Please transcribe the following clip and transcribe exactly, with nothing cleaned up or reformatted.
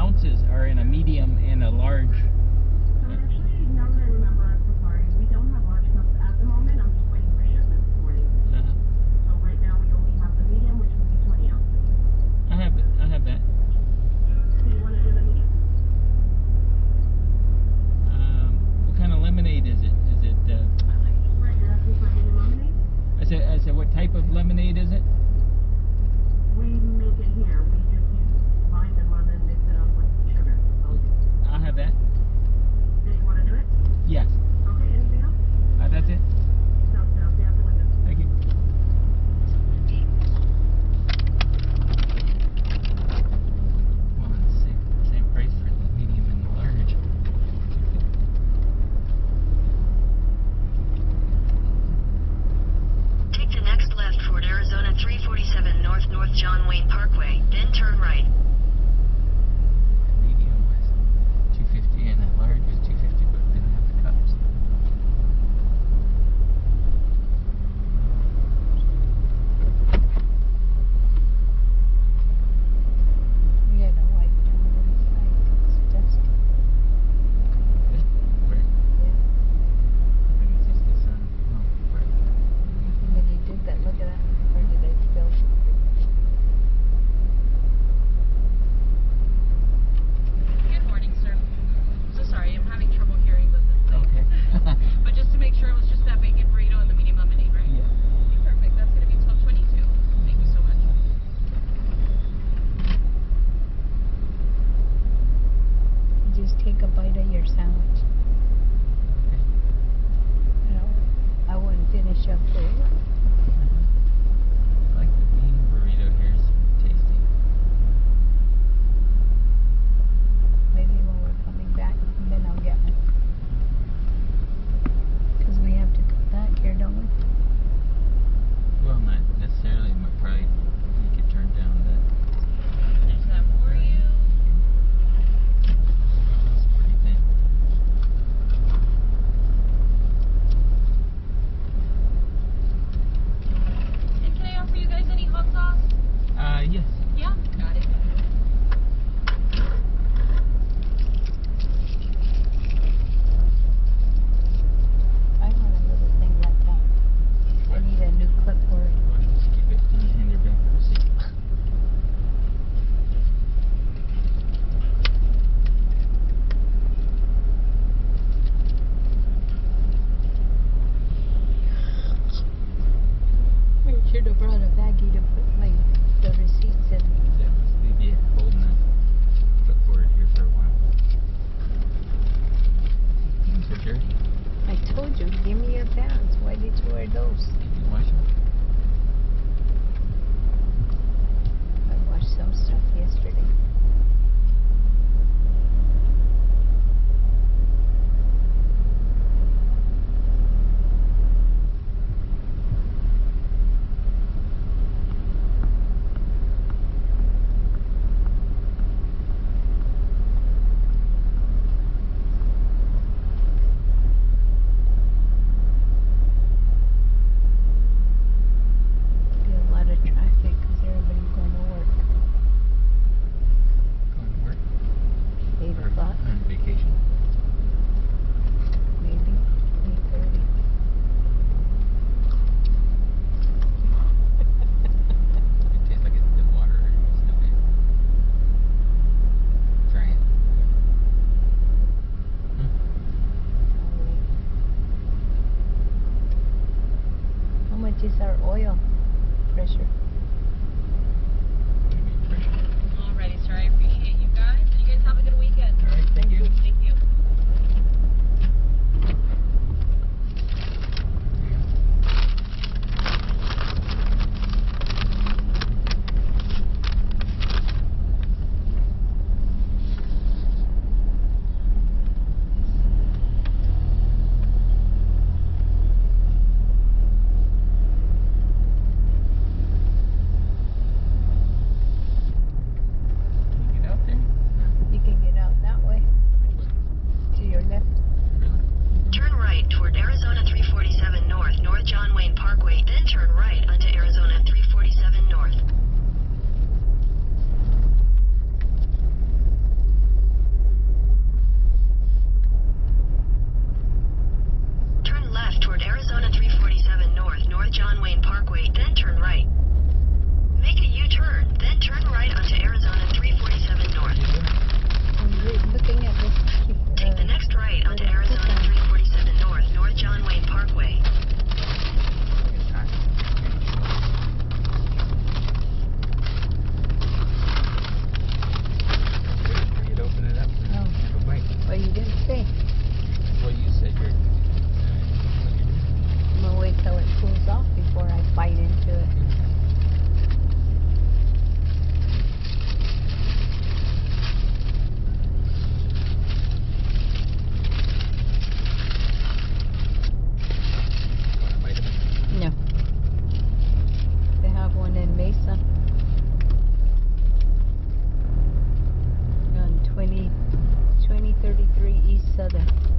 ounces are in a medium and a large? So actually, now that I remember, I'm so sorry, we don't have large cups at the moment. I'm just waiting for shipment this morning. Uh-huh. So right now we only have the medium, which would be twenty ounces. I have it. I have that. So you want to do the medium? Um, what kind of lemonade is it? Is it, uh, Right, you're asking for medium lemonade? I said, I said, what type of lemonade is it? We make it here. We just use lime and lemon, mix it up with sugar. So, I'll have that. do you want to do it? Yes. Okay, anything else? Uh, that's it. No, no, stay out the window. Thank you. Well, it's the same, same price for the medium and the large. Take the next left toward Arizona three forty-seven North North John Wayne Parkway, then turn right. The medium was two fifty and the large was two fifty, but it didn't have the cups. We had a light down inside. It's dusty. Where? Yeah. I think it's just the sun. No, where? When he did that, look at that. Where did they build? Good morning, sir. So sorry, I'm having trouble hearing with this thing. Okay. But just to make sure, it was just that bacon burrito and the medium lemonade, right? Yeah. Okay, perfect. That's going to be twelve twenty-two. Thank you so much. Just take a bite of your sandwich. Okay. You know, I wouldn't finish up for you. I like the bean burrito here. It's tasty. Maybe when we're coming back, then I'll get one. Because we have to come back here, don't we? Well, not necessarily. Might probably you could turn down that. There's that for you. It's pretty thin. And can I offer you guys any hot sauce? Uh, yes. Yeah, got it. I want a little thing like that. I need a new clipboard. Why don't you just keep it in, in your back seat? I should have brought a baggie to put my the receipts in. That must be holding that clipboard here for a while. Things are dirty. I told you, give me your pants. Why did you wear those? Did you wash them? I washed some stuff yesterday. Be a lot of traffic because everybody's going to work. Going to work? Eight Or o'clock, on vacation? maybe eight thirty. It tastes like it's the water. It's no good. Try it. How much is our oil pressure? What do you mean, pressure? Alrighty, sir. I appreciate you guys. And you guys have a good weekend. All right, thank you. Thank you. Can you get out there? You can get out that way. Which way? other.